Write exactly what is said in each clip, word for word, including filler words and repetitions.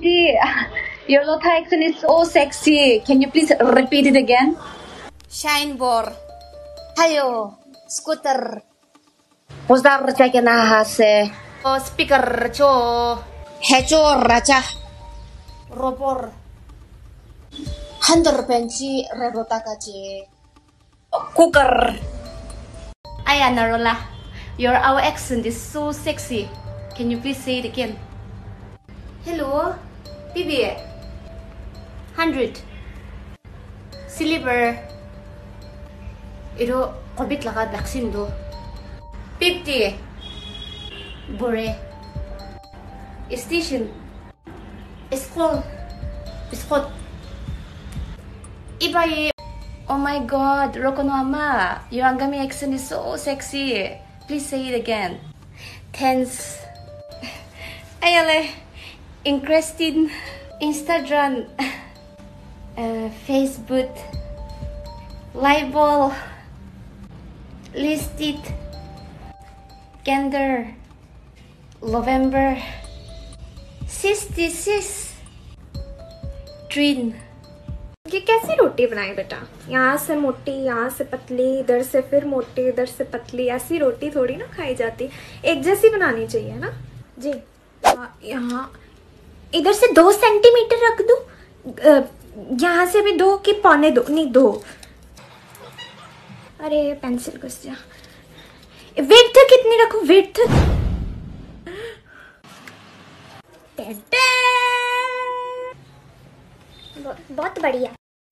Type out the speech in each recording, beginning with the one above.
Didi, your Lotha accent is so sexy. Can you please repeat it again? Shine bor. Hayo. Scooter. Pozdar raja na hase. Oh, speaker cho. Hecho raja. Robor. Handor benci redota kaji. Cooker. Aya Narola, your our accent is so sexy. Can you please say it again? Hello, P B. Hundred. Silver. Ito COVID laga vaccine do. Fifty. Bore. Station. School. Scott. Ibai. Oh my God, Rokonoama, your Angami accent is so sexy. Please say it again. Tense. Ayale. Interesting. Instagram. Uh, Facebook. Libel. Listed. Gender. November. sixty-six. Dream. ये कैसी रोटी बनाई बेटा? यहाँ से मोटी, यहाँ से पतली, इधर से फिर मोटी, इधर से पतली। ऐसी रोटी थोड़ी ना खाई जाती, एक जैसी बनानी चाहिए ना जी। यहाँ इधर से दो सेंटीमीटर रख दो, यहाँ से भी दो कि पौने दो, नहीं दो। अरे पेंसिल घुस जा। विड्थ कितनी रखूं? विड्थ बहुत बढ़िया।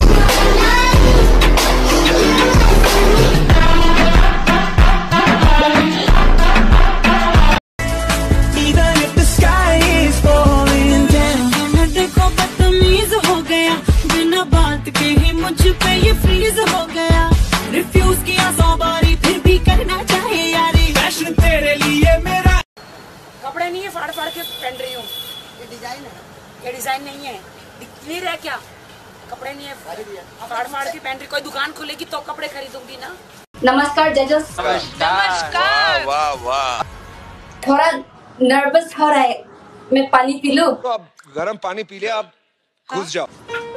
देखो बदतमीज हो गया, बिना बात के ही मुझ पे ये फ्रीज हो गया। रिफ्यूज किया सौ बारी फिर भी करना चाहे यारी। फैशन तेरे लिए मेरा कपड़े नहीं है, फाड़ फाड़ के पहन रही हूँ। ये डिजाइन है, ये डिजाइन नहीं है, क्लियर है क्या? कपड़े नहीं है, फाड़ फाड़ के पहन रही। कोई दुकान खुलेगी तो कपड़े खरीदूंगी ना। नमस्कार जजेस। नमस्कार। वाह वाह। थोड़ा नर्वस हो रहा है, मैं पानी पी लूं? तो अब गरम पानी पी ले, आप घुस जाओ।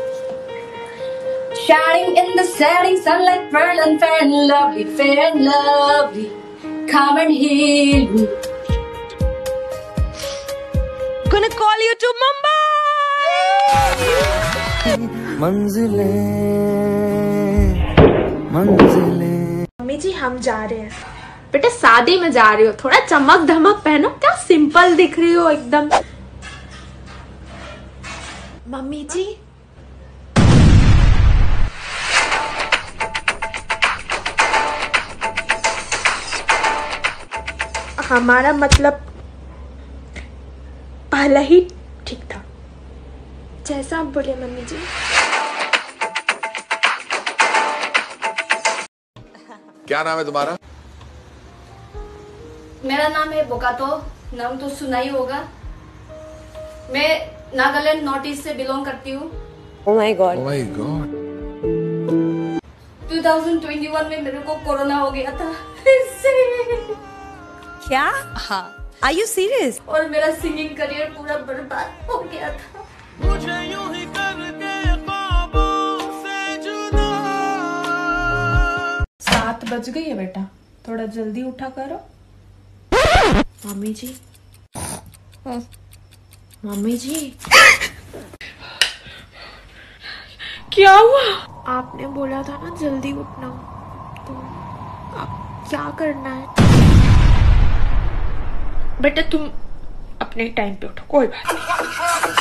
Shining in the setting sun like pearl and fair and lovely, fair and lovely. Come and heal me. Gonna call you to Mumbai. मंजिलें मंजिलें। मम्मी जी हम जा रहे हैं। बेटा शादी में जा रही हो, थोड़ा चमक धमक पहनो। क्या सिंपल दिख रही हो एकदम। मम्मी जी हमारा मतलब पहले ही ठीक था। जैसा आप बोले मम्मी जी। क्या नाम है तुम्हारा? मेरा नाम है बोकातो, नाम तो सुना ही होगा। मैं नागालैंड नॉर्थ ईस्ट से बिलोंग करती हूँ। Oh my God. Oh my God. दो हज़ार इक्कीस में मेरे को कोरोना हो गया था। क्या? हाँ। Are you serious? और मेरा सिंगिंग करियर पूरा बर्बाद हो गया था। मुझे यूं ही करके ख्वाबों से जुदा। सात बज गई है बेटा, थोड़ा जल्दी उठा करो। मम्मी जी, मम्मी जी क्या हुआ? आपने बोला था ना जल्दी उठना, तो अब क्या करना है? बेटा तुम अपने टाइम पे उठो, कोई बात नहीं।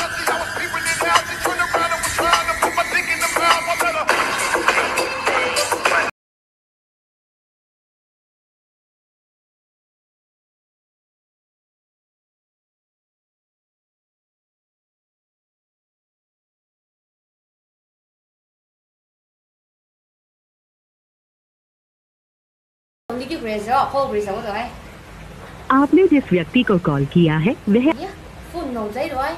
आपने जिस व्यक्ति को कॉल किया है वह phone nồng giấy rồi.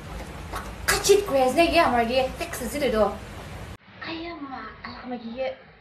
Cái chít quẹt này kia mà kia text gì đó. Ai mà, ai mà kia